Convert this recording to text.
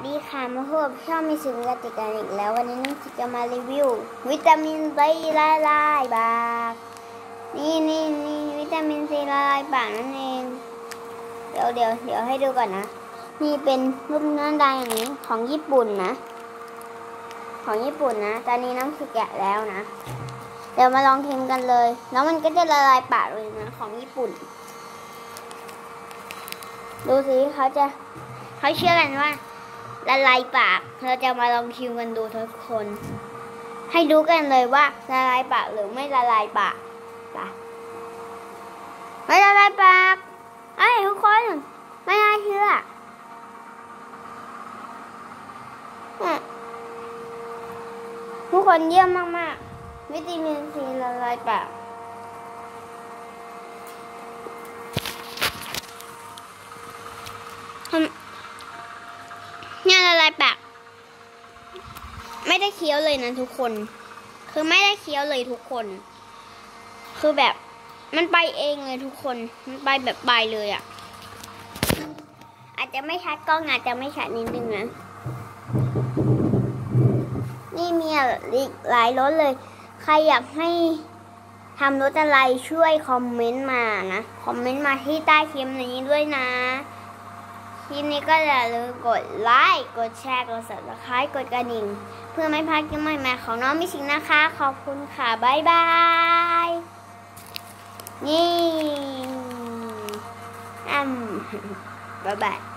ดีค่ะมาพบกับช่องมีสิ่งกติกาอีกแล้ววันนี้น้องจิจะมารีวิววิตามินซีละลายปากนี่วิตามินซีละลายปากนั่นเองเดี๋ยวให้ดูก่อนนะนี่เป็นรูปหน้าตาอย่างนี้ของญี่ปุ่นนะตอนนี้น้องจิแกะแล้วนะเดี๋ยวมาลองชิมกันเลยแล้วมันก็จะละลายปากเลยนะของญี่ปุ่นดูสิเขาเชื่อกันว่าละลายปากเราจะมาลองชิมกันดูทุกคนให้ดูกันเลยว่าละลายปากหรือไม่ละลายปากไม่ละลายปากทุกคนไม่น่าเชื่อทุกคนเยี่ยมมากๆวิตามินซีละลายปากเนี่ยละลายปากไม่ได้เคี้ยวเลยนะทุกคนคือไม่ได้เคี้ยวเลยทุกคนคือแบบมันไปเองเลยทุกคนมันไปแบบไปเลยอ่ะอาจจะไม่ชัดกล้องอาจจะไม่ชัดนิดนึงนะนี่มีอีกหลายรสเลยใครอยากให้ทำรสอะไรช่วยคอมเมนต์มานะคอมเมนต์มาที่ใต้คลิปนี้ด้วยนะคลิปนี้ก็อย่าลืมกดไลค์กดแชร์กด Subscribe กดกระดิ่งเพื่อไม่พลาดคลิปใหม่ๆของน้องมิชิงนะคะขอบคุณค่ะบ๊ายบายนี่บ๊ายบาย